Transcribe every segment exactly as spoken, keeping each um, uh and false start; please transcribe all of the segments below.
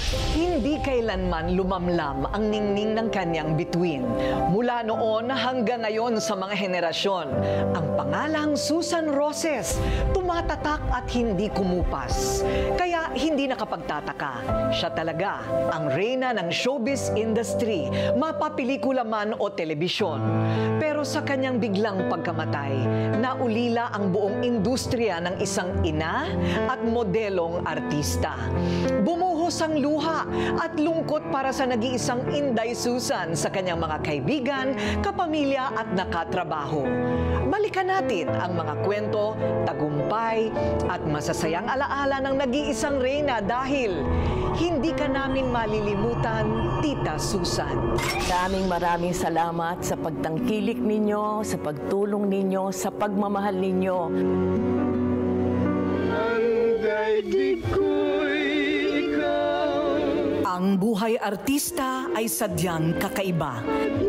Hindi kailanman lumamlam ang ningning ng kanyang bituin. Mula noon hanggang ngayon sa mga henerasyon, ang pangalang Susan Roses tumatatak at hindi kumupas. Kaya hindi nakapagtataka, siya talaga ang reyna ng showbiz industry, mapapelikula man o telebisyon. Pero sa kanyang biglang pagkamatay, naulila ang buong industriya ng isang ina at modelong artista. Bumuhos ang luha at lungkot para sa nag-iisang Inday Susan sa kanyang mga kaibigan, kapamilya at nakatrabaho. Balikan natin ang mga kwento, tagumpay at masasayang alaala ng nag-iisang reyna dahil hindi ka namin malilimutan, Tita Susan. Maraming maraming salamat sa pagtangkilik ninyo, sa pagtulong ninyo, sa pagmamahal ninyo. Ang buhay artista ay sadyang kakaiba.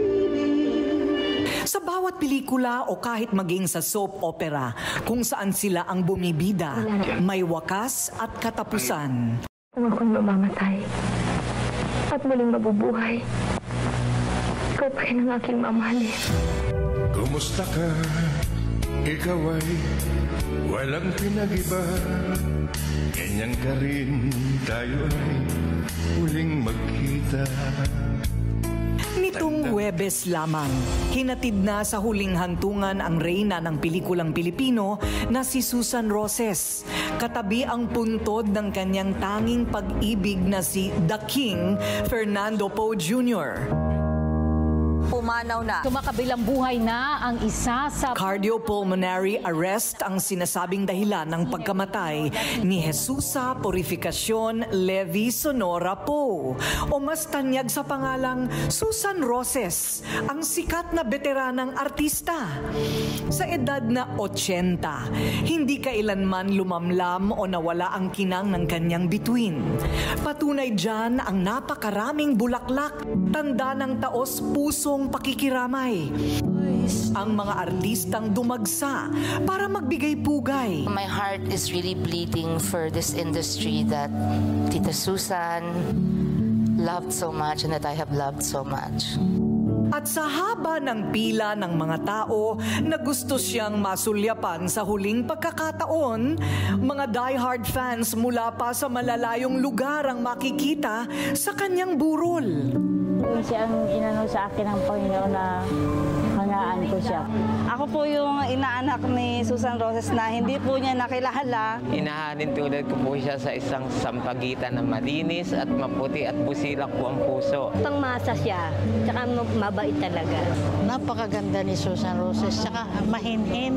Sa bawat pelikula o kahit maging sa soap opera, kung saan sila ang bumibida, may wakas at katapusan. Kung ako'y mamamatay at muling mabubuhay, ikaw pa rin ang aking mamahalin. Kumusta ka? Ikaw ay walang pinag-iba. Ganyan ka rin, tayo ay huling magkita. Nitong Huwebes lamang, hinatid na sa huling hantungan ang reyna ng pelikulang Pilipino na si Susan Roses. Katabi ang puntod ng kanyang tanging pag-ibig na si The King, Fernando Poe Junior Pumanaw na. Kumakabilang buhay na ang isa sa cardiopulmonary arrest ang sinasabing dahilan ng pagkamatay ni Jesusa Purificacion Levi Sonora Poe o mas tanyag sa pangalang Susan Roses, ang sikat na veteranang artista. Sa edad na otsenta, hindi kailanman lumamlam o nawala ang kinang ng kanyang bituin. Patunay dyan ang napakaraming bulaklak, tanda ng taos pusong pakikiramay. Ang mga artistang dumagsa para magbigay pugay. My heart is really bleeding for this industry that Tita Susan loved so much and that I have loved so much. At sa haba ng pila ng mga tao na gusto siyang masulyapan sa huling pagkakataon, mga diehard fans mula pa sa malalayong lugar ang makikita sa kanyang burol. Siya ang inano sa akin ng Panginoon na hangaan ko siya. Ako po yung inaanak ni Susan Roses na hindi po niya nakilala. Inahanin tulad ko po siya sa isang sampagitan na malinis at maputi at busilak po ang puso. Pangmasa siya, tsaka mabait talaga. Napakaganda ni Susan Roses, tsaka mahinhin.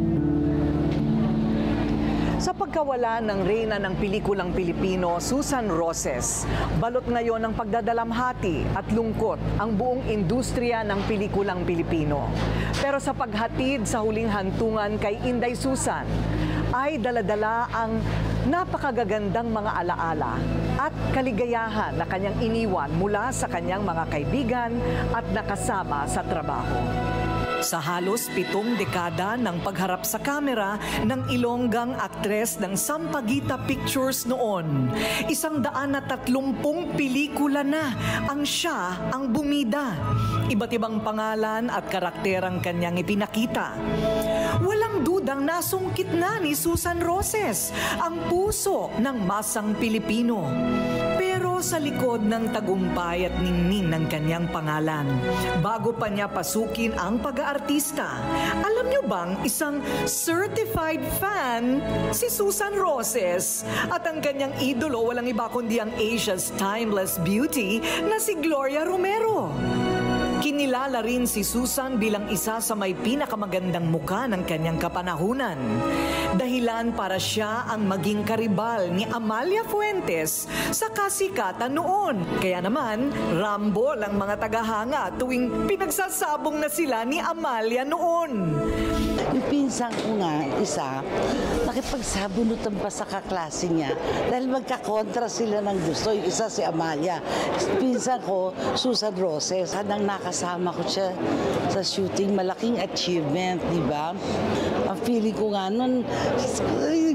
Sa pagkawala ng reyna ng pelikulang Pilipino, Susan Roses, balot ngayon ng pagdadalamhati at lungkot ang buong industriya ng pelikulang Pilipino. Pero sa paghatid sa huling hantungan kay Inday Susan, ay daladala ang napakagagandang mga alaala at kaligayahan na kanyang iniwan mula sa kanyang mga kaibigan at nakasama sa trabaho. Sa halos pitong dekada ng pagharap sa kamera ng Ilonggang aktres ng Sampaguita Pictures noon, isang daan na tatlumpung pelikula na ang siya ang bumida. Iba't ibang pangalan at karakterang kanyang ipinakita. Walang dudang nasungkit na ni Susan Roses ang puso ng masang Pilipino. Pero sa likod ng tagumpay at ningning ng kanyang pangalan, bago pa niya pasukin ang pag-aartista, alam niyo bang isang certified fan si Susan Roses at ang kanyang idolo walang iba kundi ang Asia's timeless beauty na si Gloria Romero. Kinilala rin si Susan bilang isa sa may pinakamagandang muka ng kanyang kapanahunan. Dahilan para siya ang maging karibal ni Amalia Fuentes sa kasikatan noon. Kaya naman, rambol ang mga tagahanga tuwing pinagsasabong na sila ni Amalia noon. Yung pinsan ko nga, isa, nakipagsabunutan pa sa kaklase niya dahil magkakontra sila ng gusto. Yung isa si Amalia. Pinsan ko, Susan Roses, hadang nakasama ko siya sa shooting. Malaking achievement, di ba? Ang feeling ko nga nun,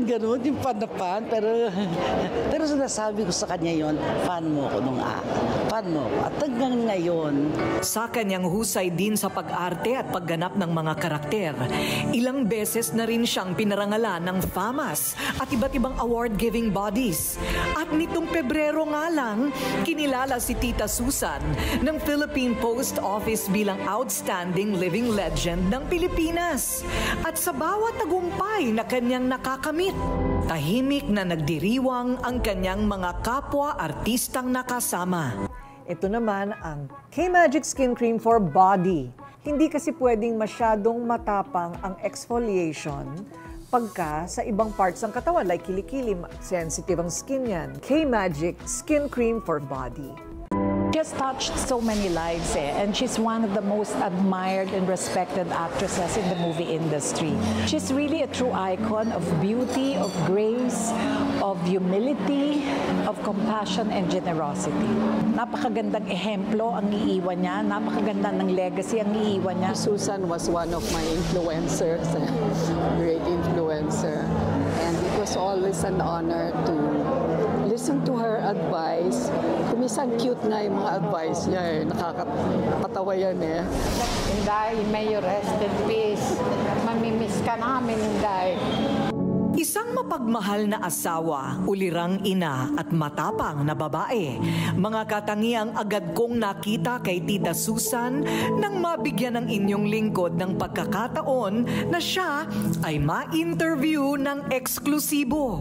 ganun, yung fan na fan. Pero, pero sinasabi ko sa kanya yon, fan mo ko nung ah. Fan mo ko. At hanggang ngayon. Sa kanyang husay din sa pag-arte at pagganap ng mga karakter, ilang beses na rin siyang pinarangalan ng FAMAS at iba't ibang award-giving bodies. At nitong Pebrero nga lang, kinilala si Tita Susan ng Philippine Post Office bilang Outstanding Living Legend ng Pilipinas. At sa bawat tagumpay na kanyang nakakamit, tahimik na nagdiriwang ang kanyang mga kapwa-artistang nakasama. Ito naman ang K-Magic Skin Cream for Body. Hindi kasi pwedeng masyadong matapang ang exfoliation pagka sa ibang parts ng katawan, like kilikili, sensitive ang skin yan. K-Magic Skin Cream for Body. She has touched so many lives eh, and she's one of the most admired and respected actresses in the movie industry. She's really a true icon of beauty, of grace, of humility, of compassion and generosity. Napakagandang ehemplo ang iiwan niya, napakaganda ng legacy ang iiwan niya. Susan was one of my influencers, a great influencer, and it was always an honor to listen to her advice. Kumisan cute nga yung mga advice niya eh. Nakakatawa yan eh. Inday, may you rest in peace. Mamimiss ka namin, Inday. Isang mapagmahal na asawa, ulirang ina at matapang na babae. Mga katangiang agad kong nakita kay Tita Susan nang mabigyan ng inyong lingkod ng pagkakataon na siya ay ma-interview ng eksklusibo.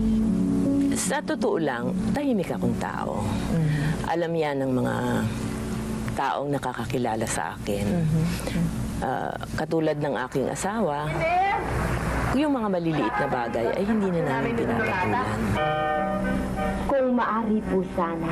Sa totoo lang, tahimik akong tao. Mm-hmm. Alam yan ng mga taong nakakakilala sa akin. Mm-hmm. Uh, katulad ng aking asawa, yung mga maliliit na bagay ay hindi na namin tinatatulan. Kung maaari po sana.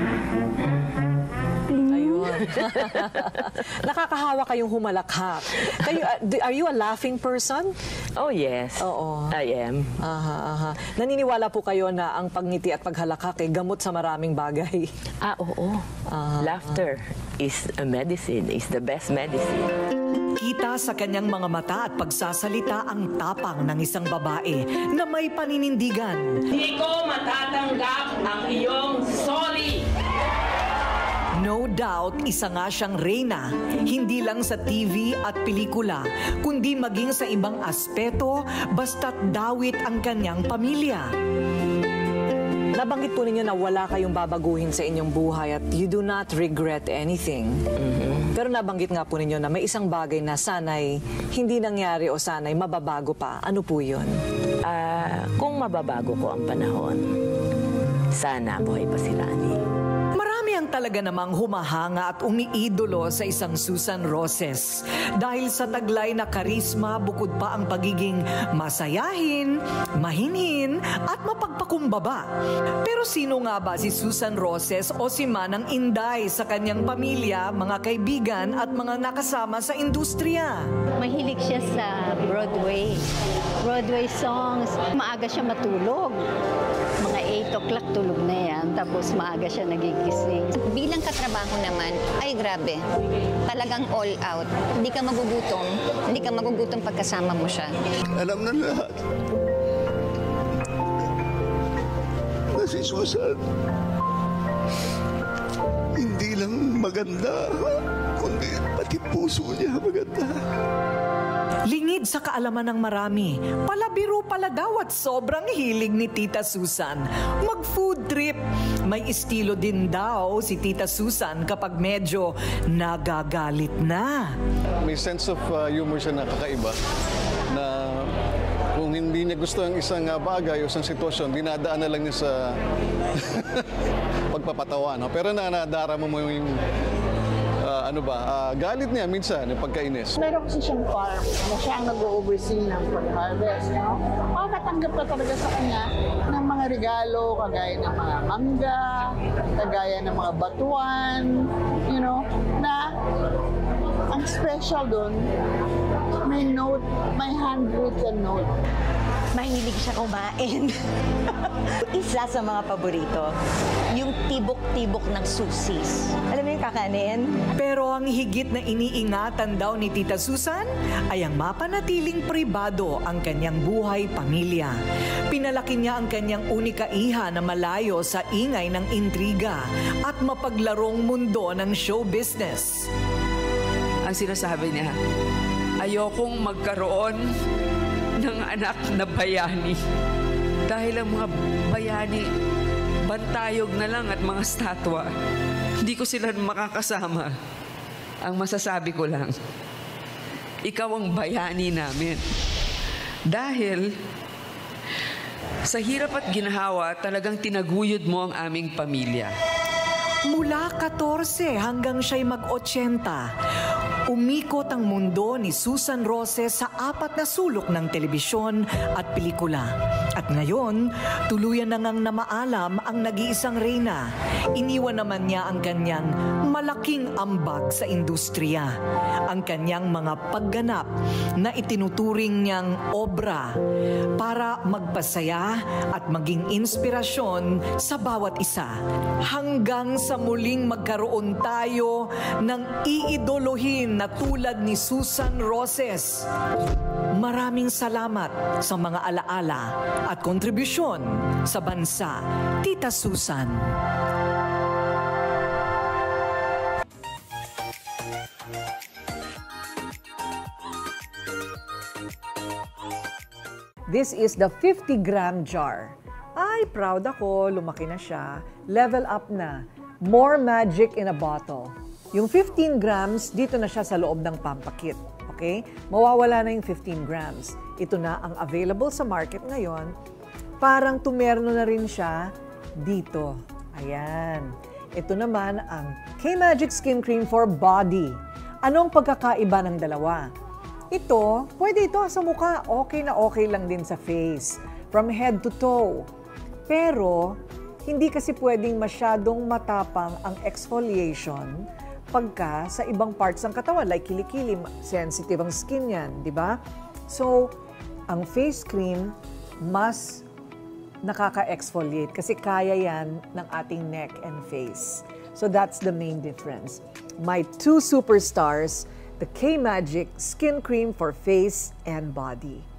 Ayun. Nakakahawa kayong humalakhak. Kayo, uh, are you a laughing person? Oh, yes. Oo. I am. Aha, aha. Naniniwala po kayo na ang pagngiti at paghalakhak ay gamot sa maraming bagay? Ah, oo. Aha, Laughter aha. is a medicine, is the best medicine. Kita sa kanyang mga mata at pagsasalita ang tapang ng isang babae na may paninindigan. Hindi ko matatanggap ang iyong sorry. No doubt, isa nga siyang reyna, hindi lang sa T V at pelikula, kundi maging sa ibang aspeto, basta't dawit ang kanyang pamilya. Nabanggit po ninyo na wala kayong babaguhin sa inyong buhay at you do not regret anything. Mm-hmm. Pero nabanggit nga po ninyo na may isang bagay na sanay hindi nangyari o sanay mababago pa. Ano po yun? Uh, kung mababago ko ang panahon, sana buhay pa si Lani. Ang talaga namang humahanga at umiidolo sa isang Susan Roses. Dahil sa taglay na karisma, bukod pa ang pagiging masayahin, mahinhin, at mapagpakumbaba. Pero sino nga ba si Susan Roses o si Manang Inday sa kanyang pamilya, mga kaibigan at mga nakasama sa industriya? Mahilig siya sa Broadway. Broadway songs. Maaga siya matulog. Mga eight o'clock tulog na yan. Tapos maaga siya nagigising. Bilang katrabaho naman, ay grabe. Talagang all out. Hindi ka magugutom. Hindi ka magugutom pagkasama mo siya. Alam na lahat na si Susan hindi lang maganda, kundi pati puso niya maganda. Lingid sa kaalaman ng marami, palabiro pala daw at sobrang hilig ni Tita Susan mag-food trip. May estilo din daw si Tita Susan kapag medyo nagagalit na. May sense of uh, humor siya na kakaiba na kung hindi niya gusto ang isang uh, bagay o isang sitwasyon, dinadaan na lang niya sa pagpapatawa. No? Pero na nadarama mo yung Uh, ano ba, uh, galit niya minsan, yung pagkainis. Meron kasi siyang farm na siya ang nag-oversee ng pag-harvest. No? Makakatanggap ka talaga sa kanya ng mga regalo, kagaya ng mga mangga, kagaya ng mga batuan, you know, na ang special doon, may note, may handwritten note. mahilig siya kumain. Isa sa mga paborito, yung tibok-tibok ng susis. Alam mo yung kakanin? Pero ang higit na iniingatan daw ni Tita Susan ay ang mapanatiling pribado ang kanyang buhay pamilya. Pinalaki niya ang kanyang unika iha na malayo sa ingay ng intriga at mapaglarong mundo ng show business. Ang sinasabi niya, ayokong magkaroon ng anak na bayani. Dahil ang mga bayani, bantayog na lang at mga statwa. Hindi ko sila makakasama. Ang masasabi ko lang, ikaw ang bayani namin. Dahil sa hirap at ginhawa, talagang tinaguyod mo ang aming pamilya. Mula fourteen hanggang siya'y mag-eighty, umikot ang mundo ni Susan Roses sa apat na sulok ng telebisyon at pelikula. At ngayon, tuluyan na ngang namaalam ang nag-iisang reyna. Iniwan naman niya ang kanyang malaking ambag sa industriya. Ang kanyang mga pagganap na itinuturing niyang obra para magpasaya at maging inspirasyon sa bawat isa. Hanggang sa muling magkaroon tayo ng iidolohin na tulad ni Susan Roses. Maraming salamat sa mga alaala at kontribusyon sa bansa, Tita Susan. This is the fifty gram jar. Ay, proud ako, lumaki na siya. Level up na. More magic in a bottle. Yung fifteen grams, dito na siya sa loob ng pampakit. Okay? Mawawala na yung fifteen grams. Ito na ang available sa market ngayon. Parang tumerno na rin siya dito. Ayan. Ito naman ang K-Magic Skin Cream for Body. Anong pagkakaiba ng dalawa? Ito, pwede ito sa mukha. Okay na okay lang din sa face. From head to toe. Pero, hindi kasi pwedeng masyadong matapang ang exfoliation pagka sa ibang parts ng katawan, like kilikili, sensitive ang skin yan, di ba? So, ang face cream mas nakaka-exfoliate kasi kaya yan ng ating neck and face. So, that's the main difference. My two superstars, the K-Magic Skin Cream for Face and Body.